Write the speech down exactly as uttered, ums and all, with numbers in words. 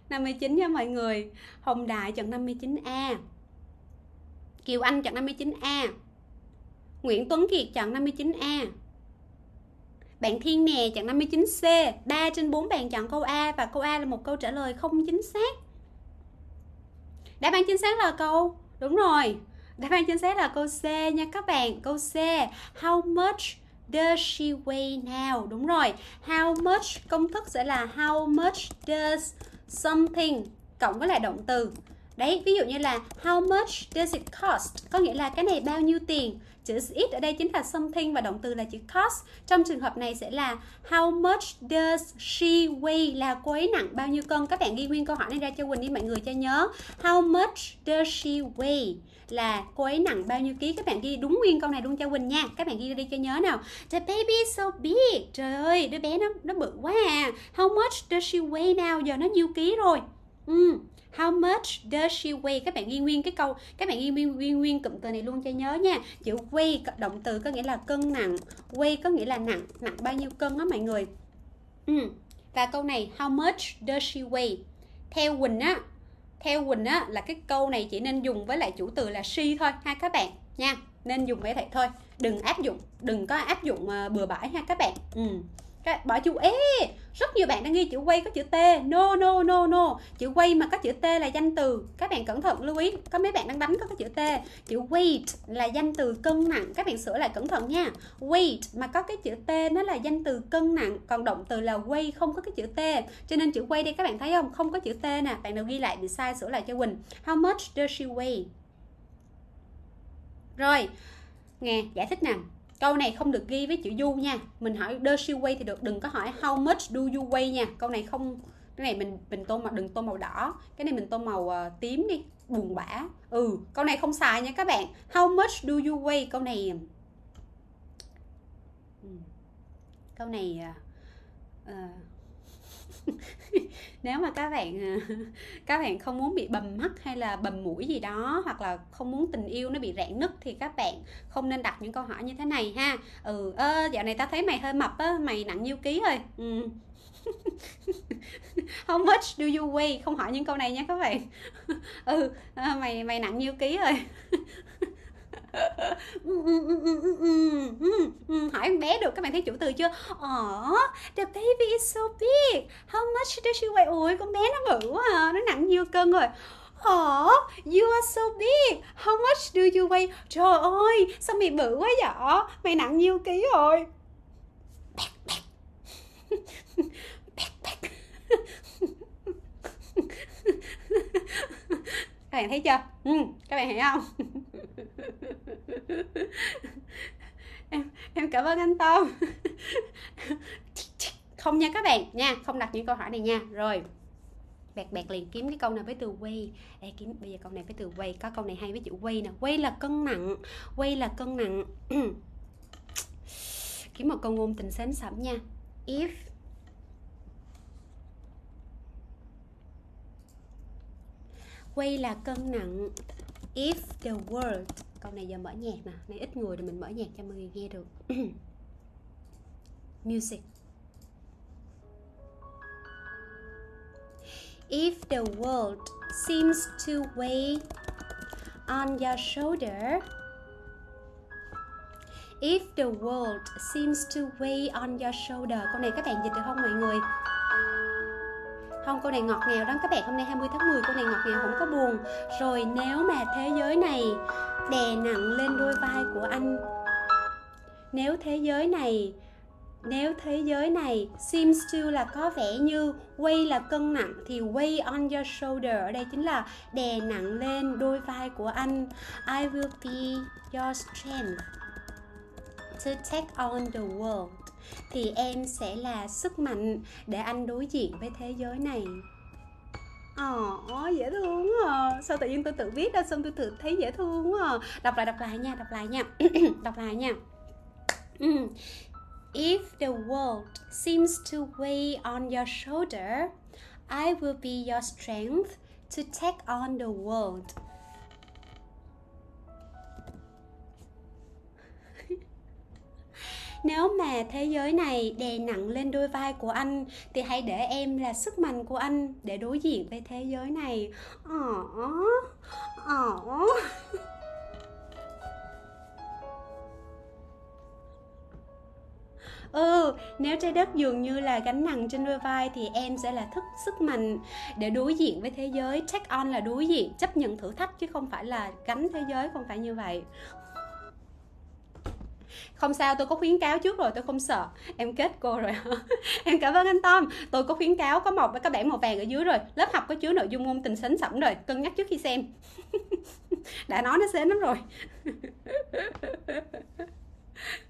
năm mươi chín nha mọi người. Hồng Đại chọn năm mươi chín A. Kiều Anh chọn năm mươi chín A. Nguyễn Tuấn Kiệt chọn năm mươi chín A. Bạn Thiên Nè chọn năm mươi chín C. ba trên bốn bạn chọn câu A và câu A là một câu trả lời không chính xác. Đáp án chính xác là câu, đúng rồi, đáp án chính xác là câu C nha các bạn. Câu C. How much does she weigh now? Đúng rồi. How much, công thức sẽ là how much does something cộng với lại động từ. Đấy, ví dụ như là how much does it cost? Có nghĩa là cái này bao nhiêu tiền. Chữ it ở đây chính là something và động từ là chữ cost. Trong trường hợp này sẽ là how much does she weigh, là cô ấy nặng bao nhiêu cân. Các bạn ghi nguyên câu hỏi này ra cho Quỳnh đi mọi người cho nhớ. How much does she weigh là cô ấy nặng bao nhiêu ký. Các bạn ghi đúng nguyên câu này luôn cho Quỳnh nha. Các bạn ghi ra đi cho nhớ nào. The baby is so big. Trời ơi, đứa bé nó nó bự quá à. How much does she weigh now? Giờ nó nhiêu ký rồi? Ừ. How much does she weigh? Các bạn ghi nguyên cái câu, các bạn ghi nguyên nguyên, nguyên cụm từ này luôn cho nhớ nha. Chữ weigh động từ có nghĩa là cân nặng, weigh có nghĩa là nặng, nặng bao nhiêu cân đó mọi người. Ừ. Và câu này how much does she weigh? Theo Quỳnh á, theo Quỳnh á là cái câu này chỉ nên dùng với lại chủ từ là she thôi ha các bạn nha. Nên dùng với vậy thôi, đừng áp dụng, đừng có áp dụng uh, bừa bãi ha các bạn. Ừ. Bỏ chữ ế, rất nhiều bạn đang ghi chữ quay có chữ T. No no no no, chữ quay mà có chữ T là danh từ. Các bạn cẩn thận lưu ý, có mấy bạn đang đánh có cái chữ T. Chữ weight là danh từ cân nặng, các bạn sửa lại cẩn thận nha. Weight mà có cái chữ T nó là danh từ cân nặng, còn động từ là weigh không có cái chữ T. Cho nên chữ weigh đây các bạn thấy không, không có chữ T nè. Bạn nào ghi lại bị sai sửa lại cho Quỳnh. How much does she weigh? Rồi, nghe giải thích nè. Câu này không được ghi với chữ you nha. Mình hỏi does she weigh thì được, đừng có hỏi how much do you weigh nha. Câu này không, cái này mình mình tô màu, đừng tô màu đỏ. Cái này mình tô màu uh, tím đi, buồn bã. Ừ, câu này không xài nha các bạn. How much do you weigh? Câu này Câu này uh, uh, nếu mà các bạn các bạn không muốn bị bầm mắt hay là bầm mũi gì đó, hoặc là không muốn tình yêu nó bị rạn nứt thì các bạn không nên đặt những câu hỏi như thế này ha. Ừ, ơ, dạo này tao thấy mày hơi mập á, mày nặng nhiêu ký rồi? Ừ. How much do you weigh? Không hỏi những câu này nha các bạn. Ừ, à, mày mày nặng nhiêu ký rồi? Hỏi con bé được, các bạn thấy chủ từ chưa? Oh, the baby is so big. How much does she weigh? Ôi, con bé nó bự quá à, nó nặng nhiêu cân rồi? Oh, you are so big. How much do you weigh? Trời ơi, sao mày bự quá vậy? Mày nặng nhiêu ký rồi? Các bạn thấy chưa? Ừ, các bạn thấy không? em em cảm ơn anh Tom. Không nha các bạn nha, không đặt những câu hỏi này nha. Rồi, bẹt bẹt liền kiếm cái câu nào với từ weigh. Ê, kiếm bây giờ câu này với từ weigh. Có câu này hay với chữ weigh nè. Weigh là cân nặng, weigh là cân nặng. Kiếm một câu ngôn tình sến sẩm nha. If weigh là cân nặng. If the world, câu này giờ mở nhạc nè, này ít người thì mình mở nhạc cho mọi người nghe được. Music. If the world seems to weigh on your shoulder. If the world seems to weigh on your shoulder. Câu này các bạn dịch được không mọi người? Không, câu này ngọt ngào lắm các bạn. Hôm nay hai mươi tháng mười, câu này ngọt ngào không có buồn. Rồi, nếu mà thế giới này đè nặng lên đôi vai của anh. Nếu thế giới này Nếu thế giới này seems to là có vẻ như, weigh là cân nặng, thì weigh on your shoulder ở đây chính là đè nặng lên đôi vai của anh. I will be your strength to take on the world. Thì em sẽ là sức mạnh để anh đối diện với thế giới này. Ồ, dễ thương quá à. Sao tự nhiên tôi tự viết ra xong tôi tự thấy dễ thương quá à. Đọc lại, đọc lại nha, đọc lại nha. Đọc lại nha. If the world seems to weigh on your shoulder, I will be your strength to take on the world. Nếu mà thế giới này đè nặng lên đôi vai của anh thì hãy để em là sức mạnh của anh để đối diện với thế giới này. Ồ, ồ. Ừ, nếu trái đất dường như là gánh nặng trên đôi vai thì em sẽ là thức sức mạnh để đối diện với thế giới. Take on là đối diện, chấp nhận thử thách chứ không phải là gánh thế giới, không phải như vậy. Không sao, tôi có khuyến cáo trước rồi, tôi không sợ. Em kết cô rồi. Em cảm ơn anh Tom. Tôi có khuyến cáo, có một cái bảng màu vàng ở dưới rồi. Lớp học có chứa nội dung ngôn tình sến sẩm rồi, cân nhắc trước khi xem. Đã nói nó sến lắm rồi.